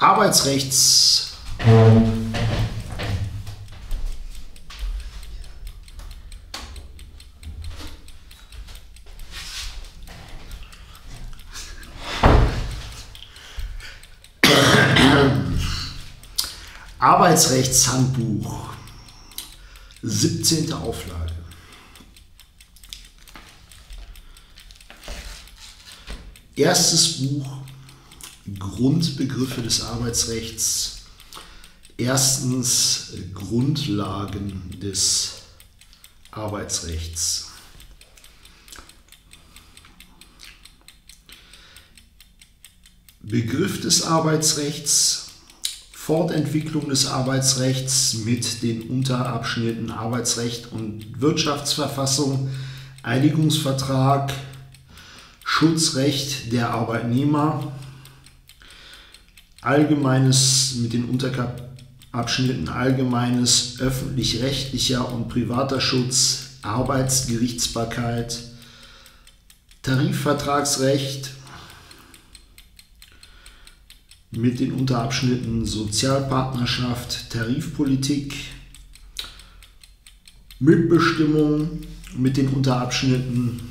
Arbeitsrechts Arbeitsrechtshandbuch, 17. Auflage. Erstes Buch, Grundbegriffe des Arbeitsrechts. Erstens Grundlagen des Arbeitsrechts. Begriff des Arbeitsrechts, Fortentwicklung des Arbeitsrechts mit den Unterabschnitten Arbeitsrecht und Wirtschaftsverfassung, Einigungsvertrag, Schutzrecht der Arbeitnehmer, Allgemeines mit den Unterabschnitten Allgemeines, öffentlich-rechtlicher und privater Schutz, Arbeitsgerichtsbarkeit, Tarifvertragsrecht mit den Unterabschnitten Sozialpartnerschaft, Tarifpolitik, Mitbestimmung mit den Unterabschnitten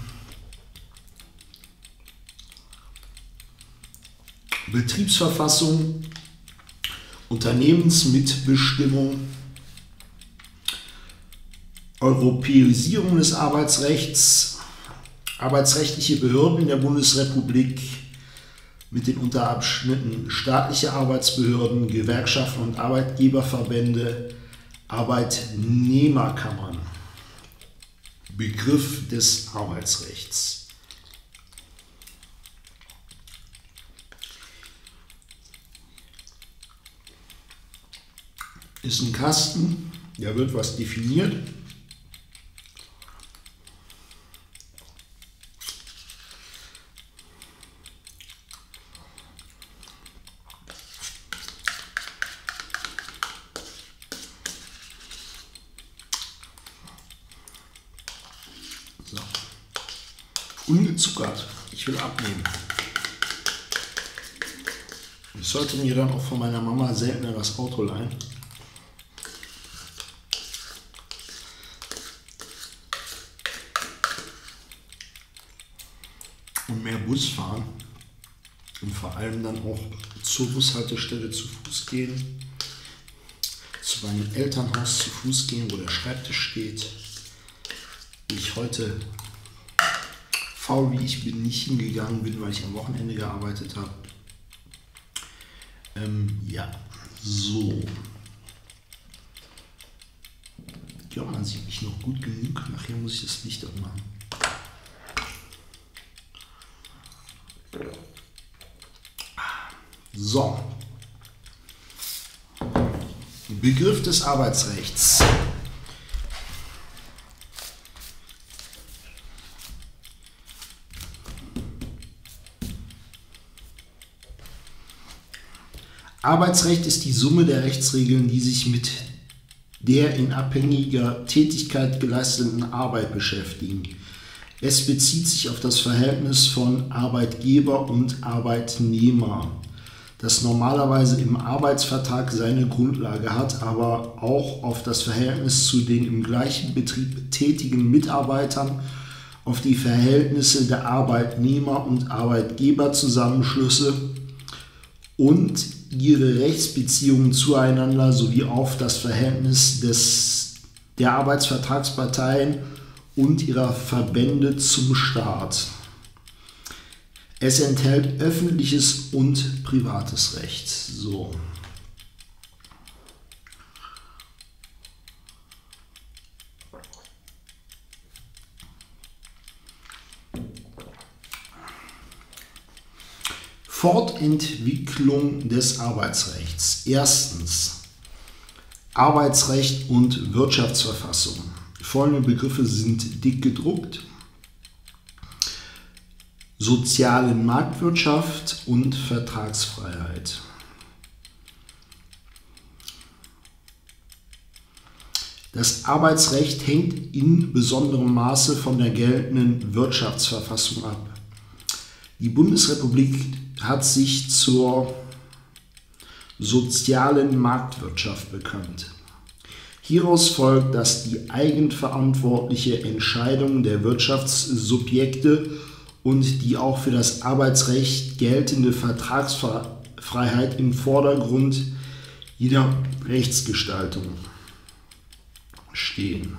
Betriebsverfassung, Unternehmensmitbestimmung, Europäisierung des Arbeitsrechts, arbeitsrechtliche Behörden in der Bundesrepublik mit den Unterabschnitten staatliche Arbeitsbehörden, Gewerkschaften und Arbeitgeberverbände, Arbeitnehmerkammern. Begriff des Arbeitsrechts. Ist ein Kasten, da wird was definiert. So. Ungezuckert. Ich will abnehmen. Ich sollte mir dann auch von meiner Mama seltener das Auto leihen. Und mehr Bus fahren und vor allem dann auch zur Bushaltestelle zu Fuß gehen, zu meinem Elternhaus zu Fuß gehen, wo der Schreibtisch steht. Wie ich heute, faul wie ich bin, nicht hingegangen bin, weil ich am Wochenende gearbeitet habe. Ja, so. Ich glaube, man sieht mich noch gut genug. Nachher muss ich das Licht anmachen. So. Begriff des Arbeitsrechts. Arbeitsrecht ist die Summe der Rechtsregeln, die sich mit der in abhängiger Tätigkeit geleisteten Arbeit beschäftigen. Es bezieht sich auf das Verhältnis von Arbeitgeber und Arbeitnehmer, das normalerweise im Arbeitsvertrag seine Grundlage hat, aber auch auf das Verhältnis zu den im gleichen Betrieb tätigen Mitarbeitern, auf die Verhältnisse der Arbeitnehmer- und Arbeitgeberzusammenschlüsse und ihre Rechtsbeziehungen zueinander sowie auf das Verhältnis der Arbeitsvertragsparteien und ihrer Verbände zum Staat. Es enthält öffentliches und privates Recht. So. Fortentwicklung des Arbeitsrechts. Erstens Arbeitsrecht und Wirtschaftsverfassung. Folgende Begriffe sind dick gedruckt. Soziale Marktwirtschaft und Vertragsfreiheit. Das Arbeitsrecht hängt in besonderem Maße von der geltenden Wirtschaftsverfassung ab. Die Bundesrepublik hat sich zur sozialen Marktwirtschaft bekannt. Hieraus folgt, dass die eigenverantwortliche Entscheidung der Wirtschaftssubjekte und die auch für das Arbeitsrecht geltende Vertragsfreiheit im Vordergrund jeder Rechtsgestaltung stehen.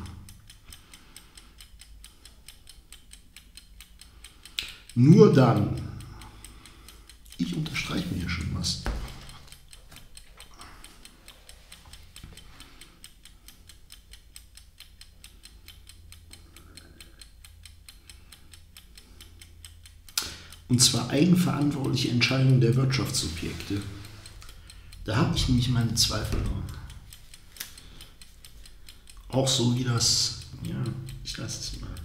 Nur dann, ich unterstreiche mir hier schon was. Und zwar eigenverantwortliche Entscheidungen der Wirtschaftssubjekte. Da habe ich nämlich meine Zweifel dran. Auch so wie das, ja, ich lasse es mal.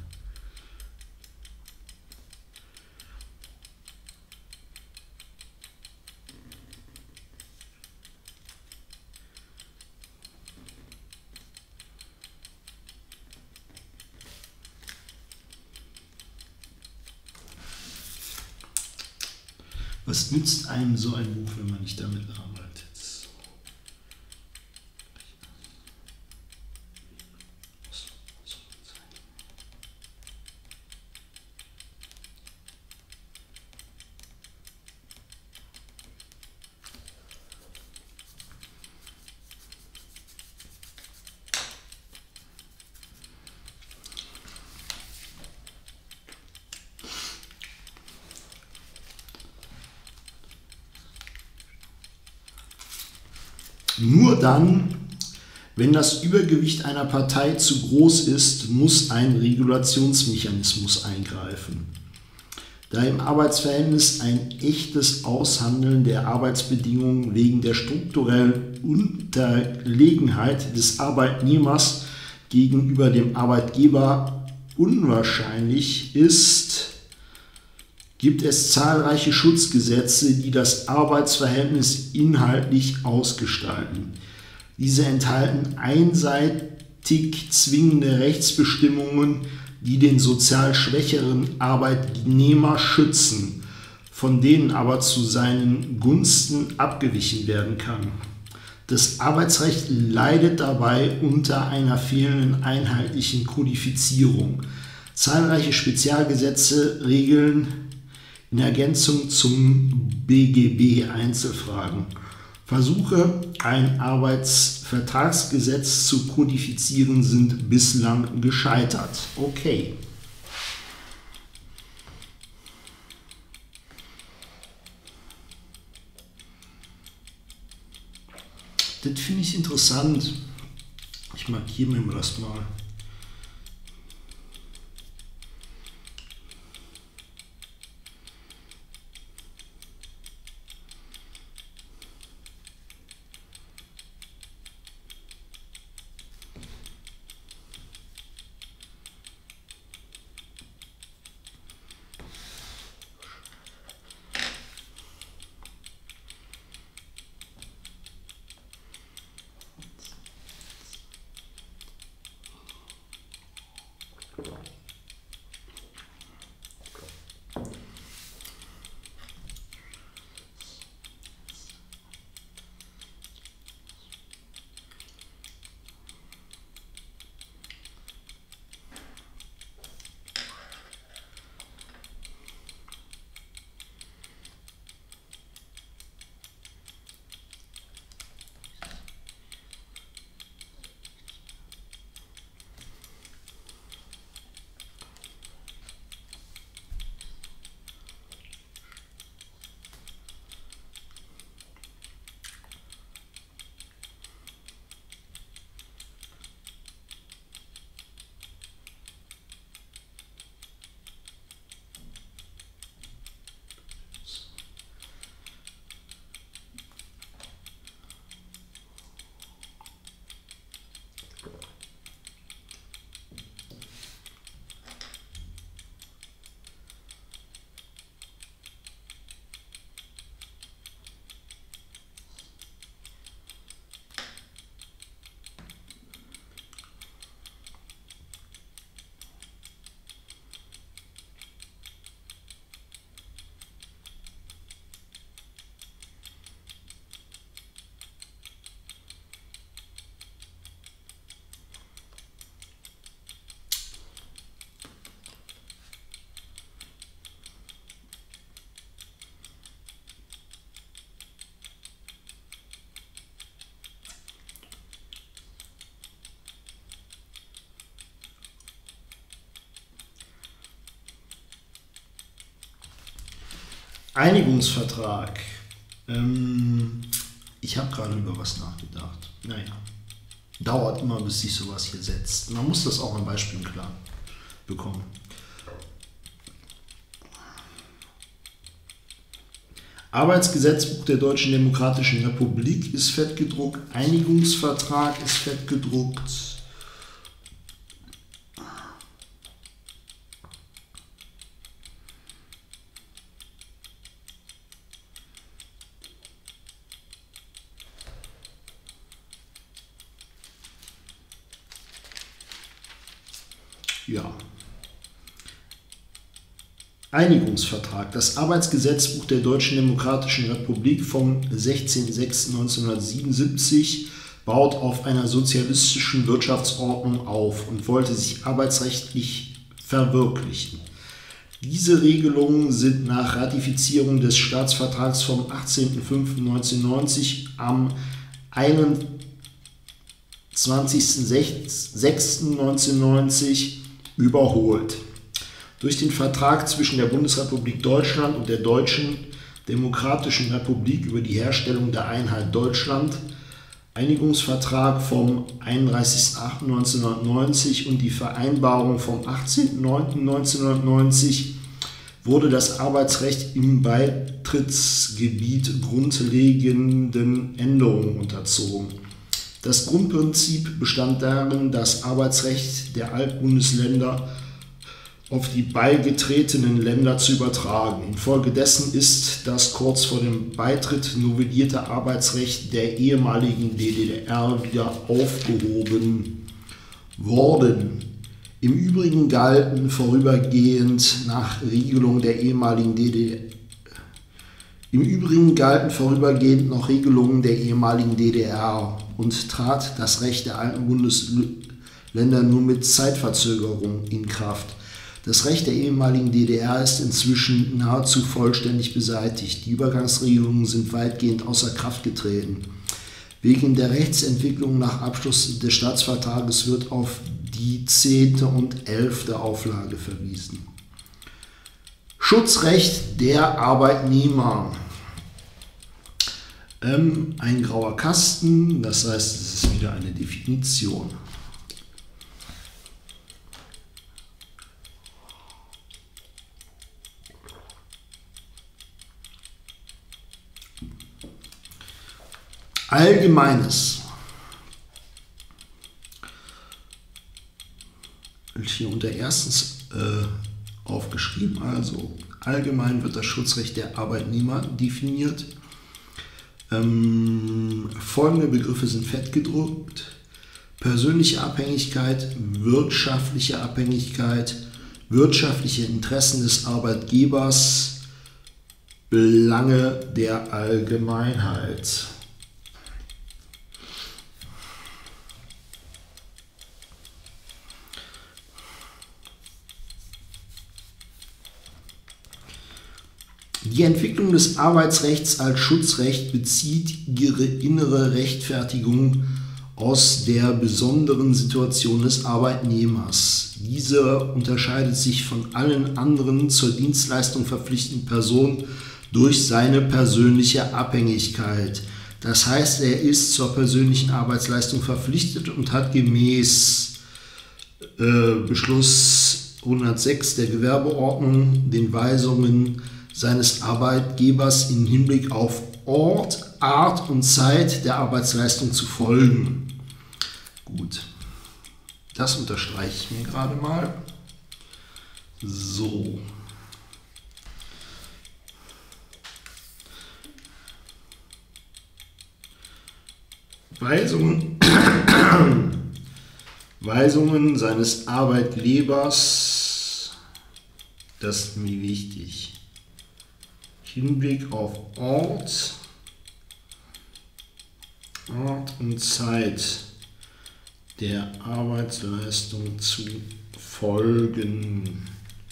Was nützt einem so ein Buch, wenn man nicht damit arbeitet? Nur dann, wenn das Übergewicht einer Partei zu groß ist, muss ein Regulationsmechanismus eingreifen. Da im Arbeitsverhältnis ein echtes Aushandeln der Arbeitsbedingungen wegen der strukturellen Unterlegenheit des Arbeitnehmers gegenüber dem Arbeitgeber unwahrscheinlich ist, gibt es zahlreiche Schutzgesetze, die das Arbeitsverhältnis inhaltlich ausgestalten. Diese enthalten einseitig zwingende Rechtsbestimmungen, die den sozial schwächeren Arbeitnehmer schützen, von denen aber zu seinen Gunsten abgewichen werden kann. Das Arbeitsrecht leidet dabei unter einer fehlenden einheitlichen Kodifizierung. Zahlreiche Spezialgesetze regeln in Ergänzung zum BGB Einzelfragen. Versuche, ein Arbeitsvertragsgesetz zu kodifizieren, sind bislang gescheitert. Okay. Das finde ich interessant. Ich markiere mir das mal. Einigungsvertrag. Ich habe gerade über was nachgedacht. Naja, dauert immer, bis sich sowas hier setzt. Man muss das auch an Beispielen klar bekommen. Arbeitsgesetzbuch der Deutschen Demokratischen Republik ist fett gedruckt. Einigungsvertrag ist fett gedruckt. Ja. Einigungsvertrag. Das Arbeitsgesetzbuch der Deutschen Demokratischen Republik vom 16.06.1977 baut auf einer sozialistischen Wirtschaftsordnung auf und wollte sich arbeitsrechtlich verwirklichen. Diese Regelungen sind nach Ratifizierung des Staatsvertrags vom 18.05.1990 am 21.06.1990 überholt. Durch den Vertrag zwischen der Bundesrepublik Deutschland und der Deutschen Demokratischen Republik über die Herstellung der Einheit Deutschland, Einigungsvertrag vom 31.08.1990 und die Vereinbarung vom 18.09.1990 wurde das Arbeitsrecht im Beitrittsgebiet grundlegenden Änderungen unterzogen. Das Grundprinzip bestand darin, das Arbeitsrecht der Altbundesländer auf die beigetretenen Länder zu übertragen. Infolgedessen ist das kurz vor dem Beitritt novellierte Arbeitsrecht der ehemaligen DDR wieder aufgehoben worden. Im Übrigen galten vorübergehend noch Regelungen der ehemaligen DDR und trat das Recht der alten Bundesländer nur mit Zeitverzögerung in Kraft. Das Recht der ehemaligen DDR ist inzwischen nahezu vollständig beseitigt. Die Übergangsregelungen sind weitgehend außer Kraft getreten. Wegen der Rechtsentwicklung nach Abschluss des Staatsvertrages wird auf die 10. und 11. Auflage verwiesen. Schutzrecht der Arbeitnehmer. Ein grauer Kasten, das heißt, es ist wieder eine Definition. Allgemeines. Hier unter erstens aufgeschrieben, also allgemein wird das Schutzrecht der Arbeitnehmer definiert. Folgende Begriffe sind fett gedruckt: persönliche Abhängigkeit, wirtschaftliche Interessen des Arbeitgebers, Belange der Allgemeinheit. Die Entwicklung des Arbeitsrechts als Schutzrecht bezieht ihre innere Rechtfertigung aus der besonderen Situation des Arbeitnehmers. Dieser unterscheidet sich von allen anderen zur Dienstleistung verpflichteten Personen durch seine persönliche Abhängigkeit. Das heißt, er ist zur persönlichen Arbeitsleistung verpflichtet und hat gemäß Beschluss 106 der Gewerbeordnung den Weisungen seines Arbeitgebers im Hinblick auf Ort, Art und Zeit der Arbeitsleistung zu folgen. Gut, das unterstreiche ich mir gerade mal. So. Weisungen seines Arbeitgebers, das ist mir wichtig. Hinblick auf Ort und Zeit der Arbeitsleistung zu folgen.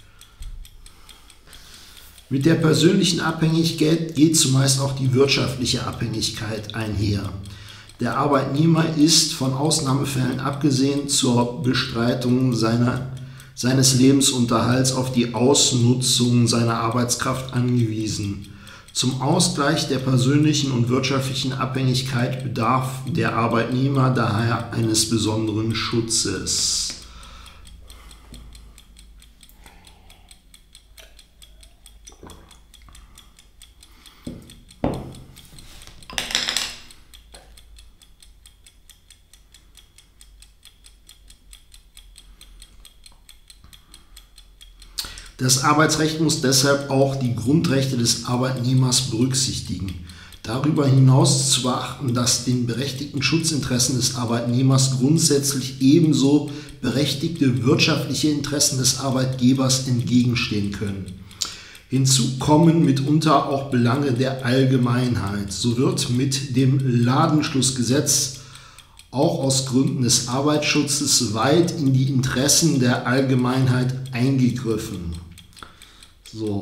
Mit der persönlichen Abhängigkeit geht zumeist auch die wirtschaftliche Abhängigkeit einher. Der Arbeitnehmer ist von Ausnahmefällen abgesehen zur Bestreitung seiner seines Lebensunterhalts auf die Ausnutzung seiner Arbeitskraft angewiesen. Zum Ausgleich der persönlichen und wirtschaftlichen Abhängigkeit bedarf der Arbeitnehmer daher eines besonderen Schutzes. Das Arbeitsrecht muss deshalb auch die Grundrechte des Arbeitnehmers berücksichtigen. Darüber hinaus zu beachten, dass den berechtigten Schutzinteressen des Arbeitnehmers grundsätzlich ebenso berechtigte wirtschaftliche Interessen des Arbeitgebers entgegenstehen können. Hinzu kommen mitunter auch Belange der Allgemeinheit. So wird mit dem Ladenschlussgesetz auch aus Gründen des Arbeitsschutzes weit in die Interessen der Allgemeinheit eingegriffen. So.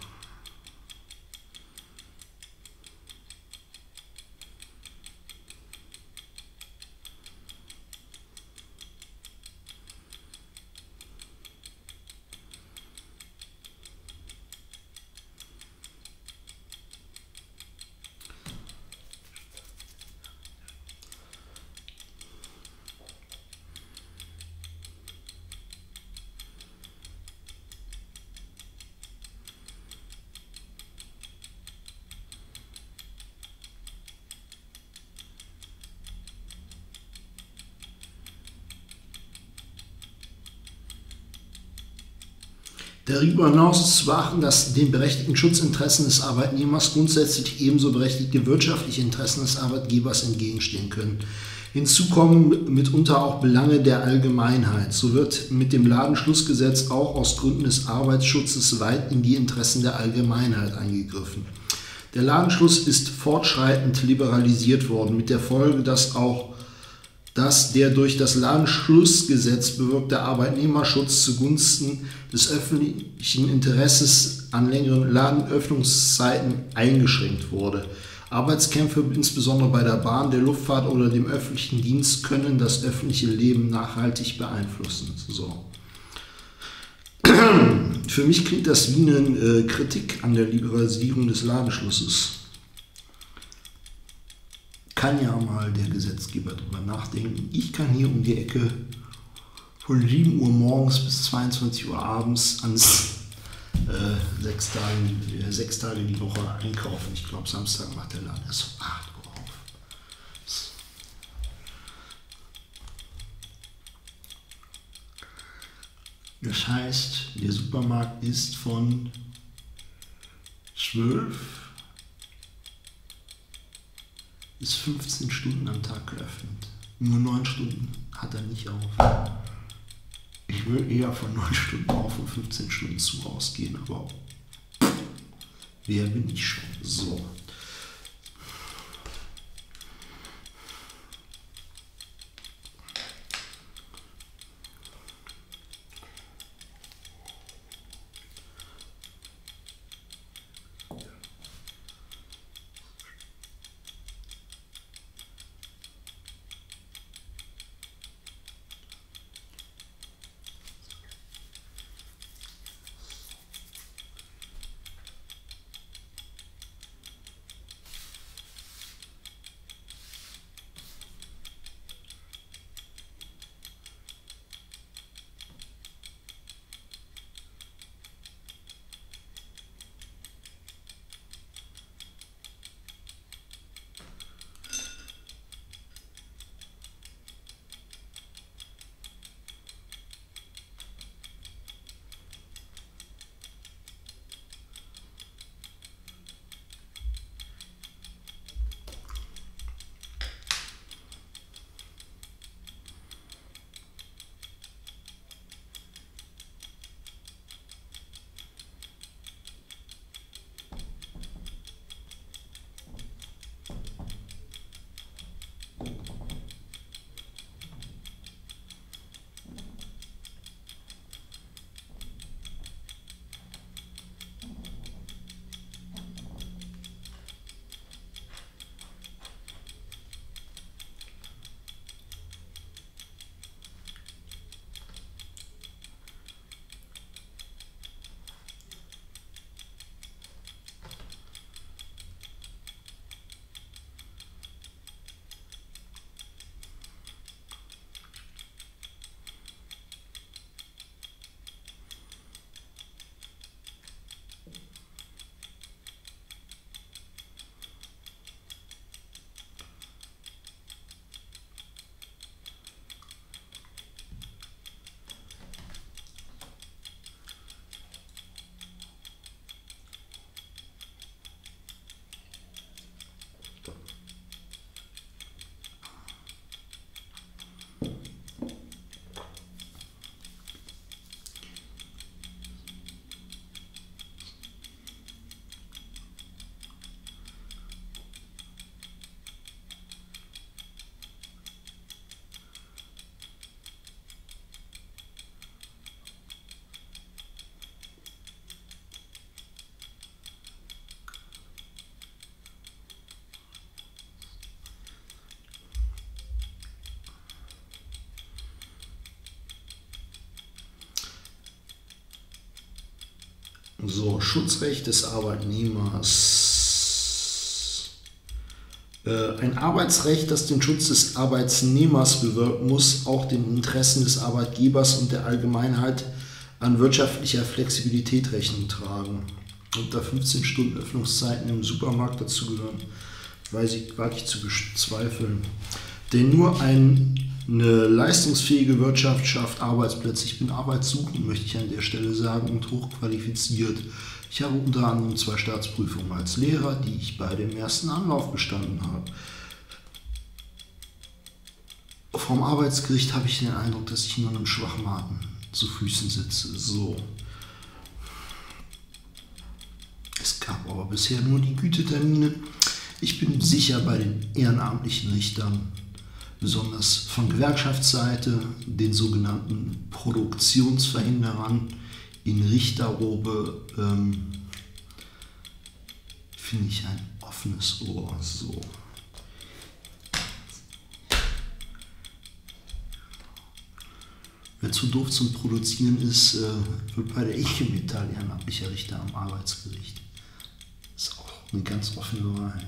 Darüber hinaus ist zu beachten, dass den berechtigten Schutzinteressen des Arbeitnehmers grundsätzlich ebenso berechtigte wirtschaftliche Interessen des Arbeitgebers entgegenstehen können. Hinzu kommen mitunter auch Belange der Allgemeinheit. So wird mit dem Ladenschlussgesetz auch aus Gründen des Arbeitsschutzes weit in die Interessen der Allgemeinheit eingegriffen. Der Ladenschluss ist fortschreitend liberalisiert worden, mit der Folge, dass der durch das Ladenschlussgesetz bewirkte Arbeitnehmerschutz zugunsten des öffentlichen Interesses an längeren Ladenöffnungszeiten eingeschränkt wurde. Arbeitskämpfe, insbesondere bei der Bahn, der Luftfahrt oder dem öffentlichen Dienst, können das öffentliche Leben nachhaltig beeinflussen. So. Für mich klingt das wie eine Kritik an der Liberalisierung des Ladenschlusses. Kann ja mal der Gesetzgeber drüber nachdenken. Ich kann hier um die Ecke von 7 Uhr morgens bis 22 Uhr abends ans 6 Tage die Woche einkaufen. Ich glaube, Samstag macht der Laden erst um 8 Uhr auf. Das heißt, der Supermarkt ist von 12 bis 15 Stunden am Tag geöffnet. Nur 9 Stunden hat er nicht auf. Ich würde eher von 9 Stunden auf und 15 Stunden zu ausgehen, aber wer bin ich schon? So. So, Schutzrecht des Arbeitnehmers. Ein Arbeitsrecht, das den Schutz des Arbeitnehmers bewirkt, muss auch den Interessen des Arbeitgebers und der Allgemeinheit an wirtschaftlicher Flexibilität Rechnung tragen. Unter 15 Stunden Öffnungszeiten im Supermarkt dazugehören, wage ich zu bezweifeln. Denn nur eine leistungsfähige Wirtschaft schafft Arbeitsplätze. Ich bin arbeitssuchend, möchte ich an der Stelle sagen, und hochqualifiziert. Ich habe unter anderem 2 Staatsprüfungen als Lehrer, die ich beide im ersten Anlauf bestanden habe. Vom Arbeitsgericht habe ich den Eindruck, dass ich nur einem Schwachmaten zu Füßen sitze. So. Es gab aber bisher nur die Gütetermine. Ich bin sicher bei den ehrenamtlichen Richtern, besonders von Gewerkschaftsseite, den sogenannten Produktionsverhinderern in Richterrobe, finde ich ein offenes Ohr. So. Wer zu doof zum Produzieren ist, wird bei der IG Metall ehrenamtlicher Richter am Arbeitsgericht. Das ist auch eine ganz offene Wahrheit.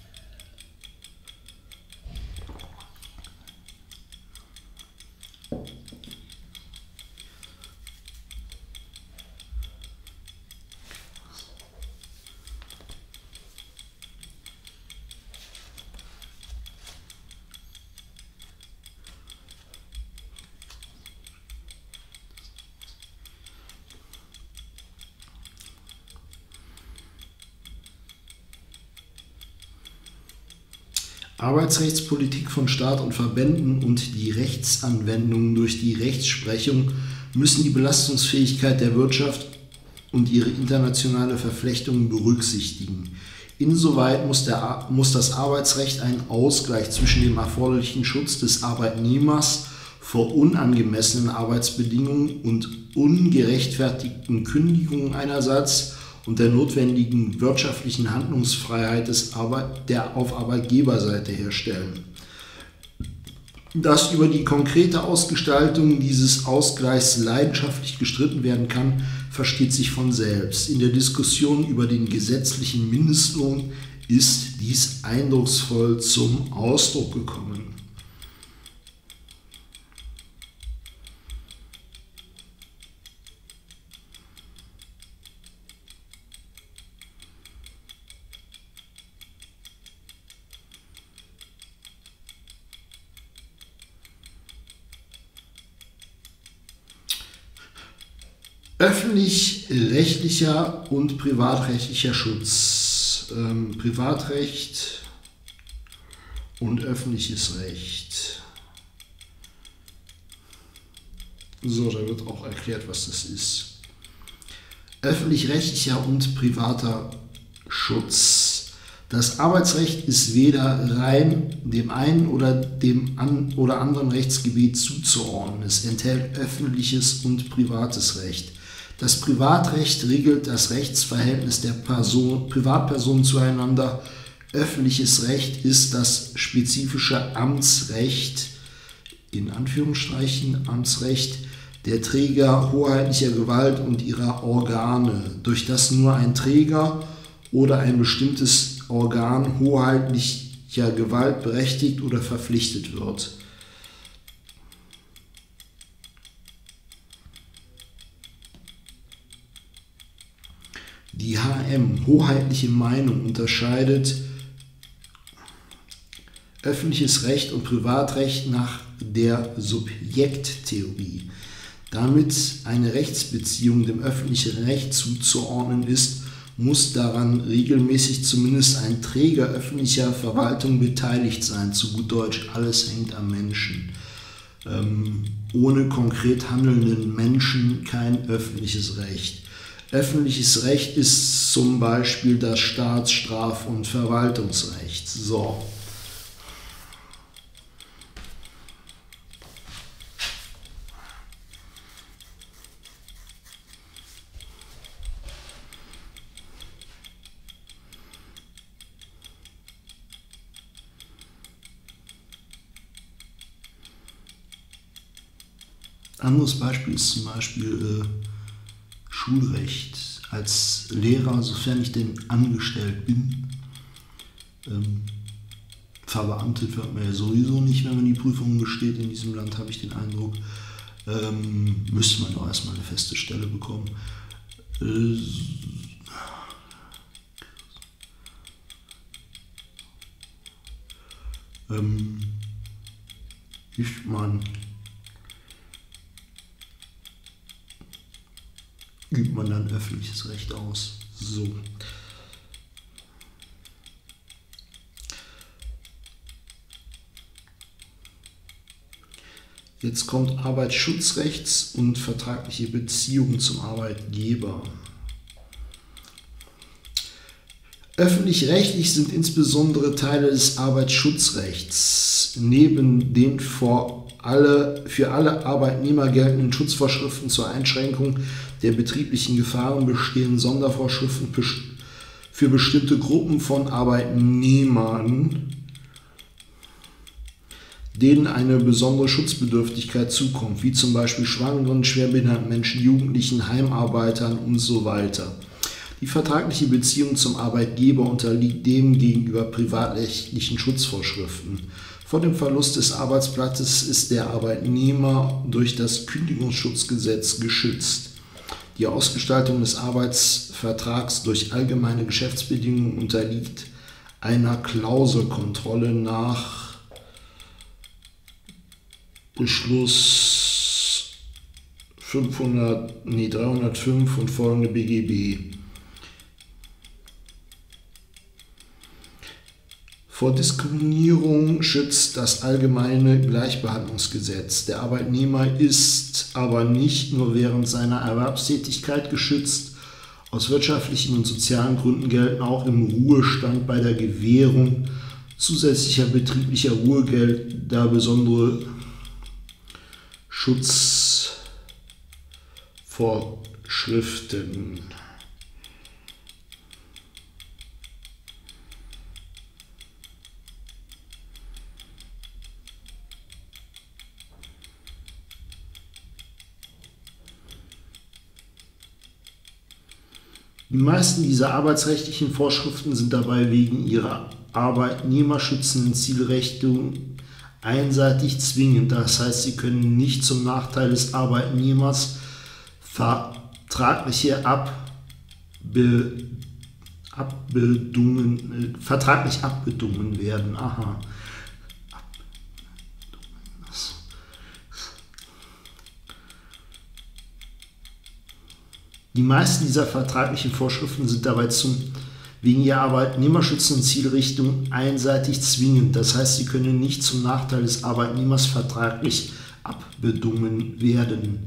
Arbeitsrechtspolitik von Staat und Verbänden und die Rechtsanwendung durch die Rechtsprechung müssen die Belastungsfähigkeit der Wirtschaft und ihre internationale Verflechtung berücksichtigen. Insoweit muss das Arbeitsrecht einen Ausgleich zwischen dem erforderlichen Schutz des Arbeitnehmers vor unangemessenen Arbeitsbedingungen und ungerechtfertigten Kündigungen einerseits und der notwendigen wirtschaftlichen Handlungsfreiheit der auf Arbeitgeberseite herstellen. Dass über die konkrete Ausgestaltung dieses Ausgleichs leidenschaftlich gestritten werden kann, versteht sich von selbst. In der Diskussion über den gesetzlichen Mindestlohn ist dies eindrucksvoll zum Ausdruck gekommen. Öffentlich-rechtlicher und privatrechtlicher Schutz. Privatrecht und öffentliches Recht. So, da wird auch erklärt, was das ist. Öffentlich-rechtlicher und privater Schutz. Das Arbeitsrecht ist weder rein dem einen oder dem anderen Rechtsgebiet zuzuordnen. Es enthält öffentliches und privates Recht. Das Privatrecht regelt das Rechtsverhältnis der Privatpersonen zueinander. Öffentliches Recht ist das spezifische Amtsrecht, in Anführungsstrichen Amtsrecht, der Träger hoheitlicher Gewalt und ihrer Organe, durch das nur ein Träger oder ein bestimmtes Organ hoheitlicher Gewalt berechtigt oder verpflichtet wird. Die HM, hoheitliche Meinung, unterscheidet öffentliches Recht und Privatrecht nach der Subjekttheorie. Damit eine Rechtsbeziehung dem öffentlichen Recht zuzuordnen ist, muss daran regelmäßig zumindest ein Träger öffentlicher Verwaltung beteiligt sein. Zu gut Deutsch, alles hängt am Menschen. Ohne konkret handelnden Menschen kein öffentliches Recht. Öffentliches Recht ist zum Beispiel das Staats-, Straf- und Verwaltungsrecht. So. Anderes Beispiel ist zum Beispiel Schulrecht. als Lehrer, sofern ich denn angestellt bin. Verbeamtet wird man ja sowieso nicht, wenn man die Prüfungen besteht. In diesem Land habe ich den Eindruck, müsste man doch erstmal eine feste Stelle bekommen. Übt man dann öffentliches Recht aus. So. Jetzt kommt Arbeitsschutzrechts und vertragliche Beziehungen zum Arbeitgeber. Öffentlich-rechtlich sind insbesondere Teile des Arbeitsschutzrechts neben den für alle Arbeitnehmer geltenden Schutzvorschriften zur Einschränkung der betrieblichen Gefahren bestehen Sondervorschriften für bestimmte Gruppen von Arbeitnehmern, denen eine besondere Schutzbedürftigkeit zukommt, wie zum Beispiel schwangeren, schwerbehinderten Menschen, Jugendlichen, Heimarbeitern und so weiter. Die vertragliche Beziehung zum Arbeitgeber unterliegt dem gegenüber privatrechtlichen Schutzvorschriften. Vor dem Verlust des Arbeitsplatzes ist der Arbeitnehmer durch das Kündigungsschutzgesetz geschützt. Die Ausgestaltung des Arbeitsvertrags durch allgemeine Geschäftsbedingungen unterliegt einer Klauselkontrolle nach Beschluss 305 und folgende BGB. Vor Diskriminierung schützt das allgemeine Gleichbehandlungsgesetz. Der Arbeitnehmer ist aber nicht nur während seiner Erwerbstätigkeit geschützt. Aus wirtschaftlichen und sozialen Gründen gelten auch im Ruhestand bei der Gewährung zusätzlicher betrieblicher Ruhegelder besondere Schutzvorschriften. Die meisten dieser arbeitsrechtlichen Vorschriften sind dabei wegen ihrer arbeitnehmerschützenden Zielrichtung einseitig zwingend. Das heißt, sie können nicht zum Nachteil des Arbeitnehmers vertraglich abbedungen werden. Aha. Die meisten dieser vertraglichen Vorschriften sind dabei wegen ihrer arbeitnehmerschützenden Zielrichtung einseitig zwingend. Das heißt, sie können nicht zum Nachteil des Arbeitnehmers vertraglich abbedungen werden.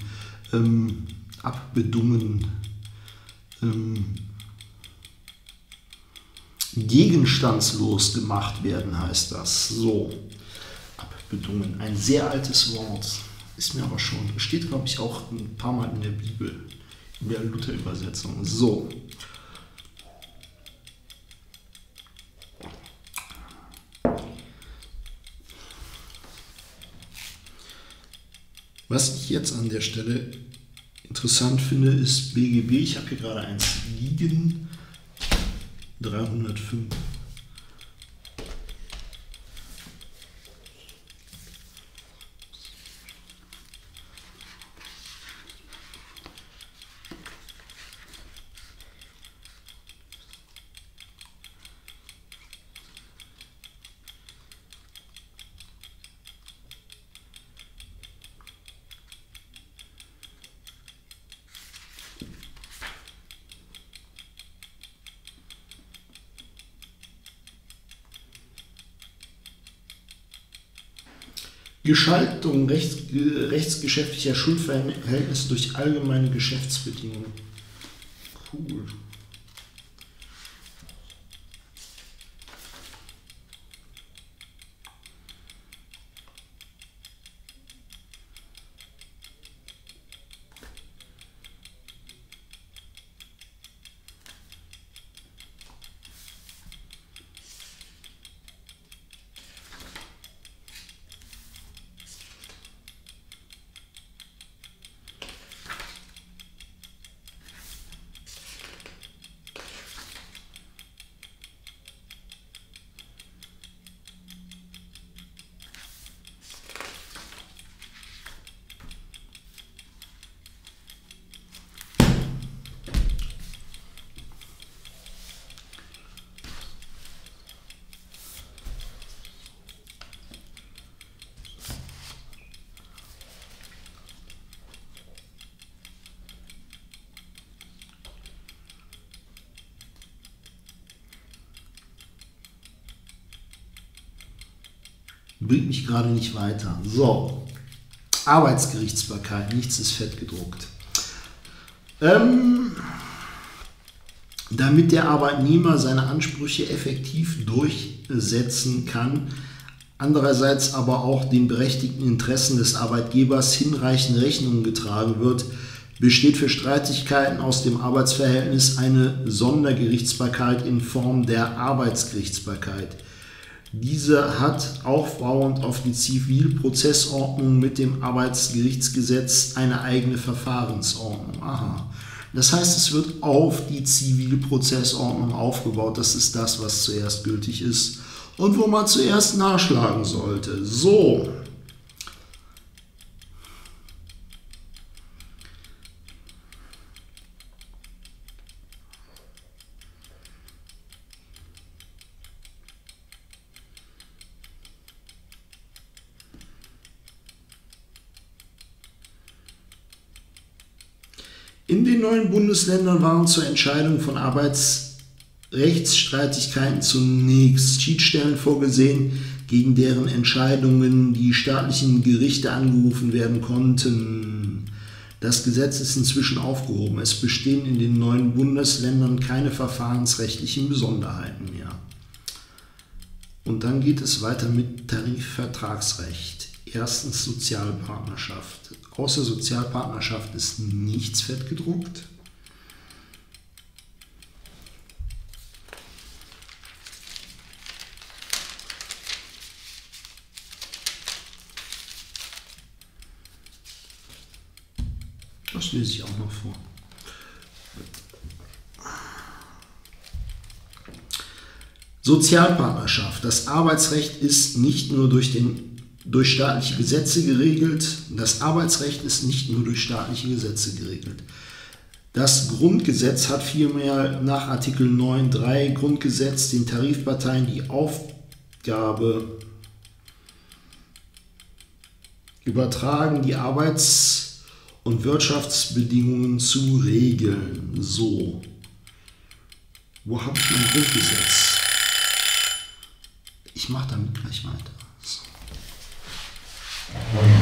Gegenstandslos gemacht werden, heißt das. So, abbedungen, ein sehr altes Wort, ist mir aber schon, steht glaube ich auch ein paar Mal in der Bibel. In der Luther-Übersetzung. So. Was ich jetzt an der Stelle interessant finde, ist BGB. Ich habe hier gerade eins liegen. 305. Gestaltung rechtsgeschäftlicher Schuldverhältnisse durch allgemeine Geschäftsbedingungen. Cool. bringt mich gerade nicht weiter. So, Arbeitsgerichtsbarkeit, nichts ist fett gedruckt. Damit der Arbeitnehmer seine Ansprüche effektiv durchsetzen kann, andererseits aber auch den berechtigten Interessen des Arbeitgebers hinreichend Rechnung getragen wird, besteht für Streitigkeiten aus dem Arbeitsverhältnis eine Sondergerichtsbarkeit in Form der Arbeitsgerichtsbarkeit. Diese hat aufbauend auf die Zivilprozessordnung mit dem Arbeitsgerichtsgesetz eine eigene Verfahrensordnung. Aha. Das heißt, es wird auf die Zivilprozessordnung aufgebaut. Das ist das, was zuerst gültig ist und wo man zuerst nachschlagen sollte. So. In den neuen Bundesländern waren zur Entscheidung von Arbeitsrechtsstreitigkeiten zunächst Schiedsstellen vorgesehen, gegen deren Entscheidungen die staatlichen Gerichte angerufen werden konnten. Das Gesetz ist inzwischen aufgehoben. Es bestehen in den neuen Bundesländern keine verfahrensrechtlichen Besonderheiten mehr. Und dann geht es weiter mit Tarifvertragsrecht. Erstens Sozialpartnerschaft. Außer Sozialpartnerschaft ist nichts fett gedruckt. Das lese ich auch noch vor. Sozialpartnerschaft. Das Arbeitsrecht ist nicht nur durch staatliche Gesetze geregelt. Das Arbeitsrecht ist nicht nur durch staatliche Gesetze geregelt. Das Grundgesetz hat vielmehr nach Artikel 9.3 Grundgesetz den Tarifparteien die Aufgabe übertragen, die Arbeits- und Wirtschaftsbedingungen zu regeln. So. Wo habe ich mein Grundgesetz? Ich mache damit gleich weiter. So.